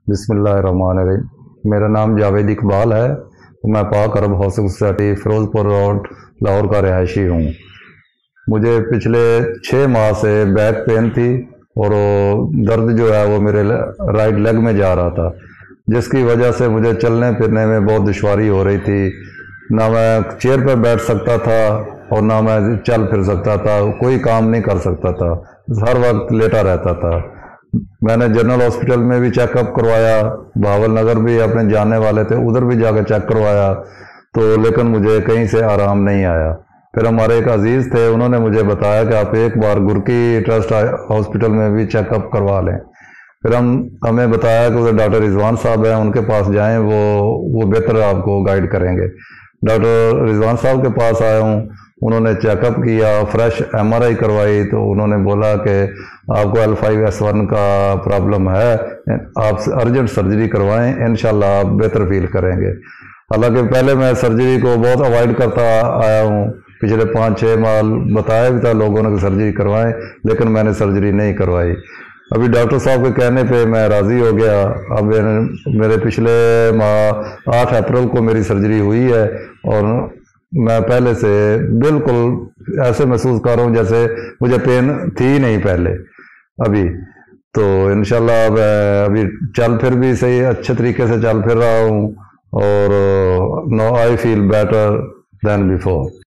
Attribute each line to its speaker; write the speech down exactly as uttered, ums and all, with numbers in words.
Speaker 1: बिस्मिल्लाहिर्रहमानिर्रहीम। मेरा नाम जावेद इकबाल है। मैं Pak Arab housing society Ferozepur road Lahore का रहायशी हूँ। मुझे पिछले छः माह से बैक पेन थी और दर्द जो है वो मेरे राइट लेग में जा रहा था, जिसकी वजह से मुझे चलने फिरने में बहुत दुश्वारी हो रही थी। ना मैं चेयर पर बैठ सकता था और ना मैं चल फिर सकता था, कोई काम नहीं कर सकता था, हर वक्त लेटा रहता था। मैंने जनरल हॉस्पिटल में भी चेकअप करवाया, भावल नगर भी अपने जानने वाले थे, उधर भी जाकर चेक करवाया, तो लेकिन मुझे कहीं से आराम नहीं आया। फिर हमारे एक अजीज़ थे, उन्होंने मुझे बताया कि आप एक बार गुरकी ट्रस्ट हॉस्पिटल में भी चेकअप करवा लें। फिर हम हमें बताया कि उधर डॉक्टर रिजवान साहब हैं, उनके पास जाएं, वो वो बेहतर आपको गाइड करेंगे। डॉक्टर रिजवान साहब के पास आया हूँ, उन्होंने चेकअप किया, फ्रेश एम आर आई करवाई, तो उन्होंने बोला कि आपको एल फाइव एस वन का प्रॉब्लम है, आप अर्जेंट सर्जरी करवाएं, इंशाल्लाह आप बेहतर फील करेंगे। हालांकि पहले मैं सर्जरी को बहुत अवॉइड करता आया हूँ, पिछले पाँच छः माह बताया भी था लोगों ने कि सर्जरी करवाएं, लेकिन मैंने सर्जरी नहीं करवाई। अभी डॉक्टर साहब के कहने पे मैं राज़ी हो गया। अब मेरे पिछले माह आठ अप्रैल को मेरी सर्जरी हुई है और मैं पहले से बिल्कुल ऐसे महसूस कर रहा हूँ जैसे मुझे पेन थी नहीं पहले अभी। तो इंशाल्लाह मैं अभी चल फिर भी सही अच्छे तरीके से चल फिर रहा हूँ और no I feel better than before.